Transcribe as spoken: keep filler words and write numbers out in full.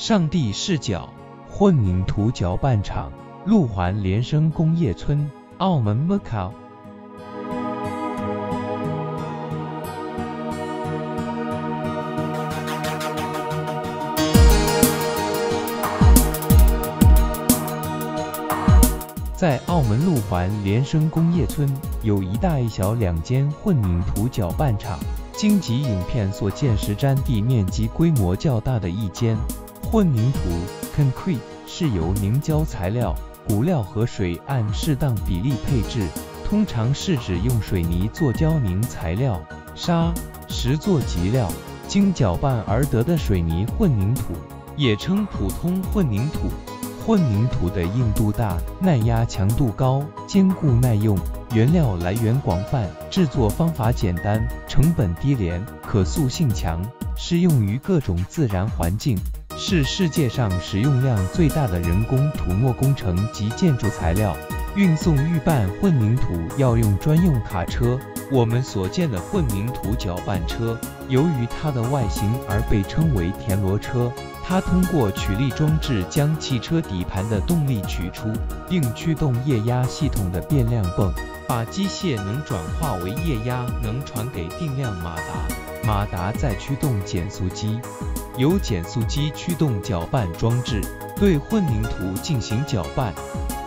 上帝视角混凝土搅拌厂，路环联升工业村，澳门 Macau。在澳门路环联升工业村，有一大一小两间混凝土搅拌厂。经及影片所见时，占地面积规模较大的一间。混凝土 concrete 是由凝胶材料、骨料和水按适当比例配置，通常是指用水泥做胶凝材料、沙、石做基料，经搅拌而得的水泥混凝土，也称普通混凝土。混凝土的硬度大，耐压强度高，坚固耐用，原料来源广泛，制作方法简单，成本低廉，可塑性强，适用于各种自然环境，是世界上使用量最大的人工土木工程及建筑材料。运送预拌混凝土要用专用卡车，我们所见的混凝土搅拌车，由于它的外形而被称为田螺车。它通过曲力装置将汽车底盘的动力取出，并驱动液压系统的变量泵，把机械能转化为液压能传给定量马达，马达再驱动减速机，由减速机驱动搅拌装置，对混凝土进行搅拌。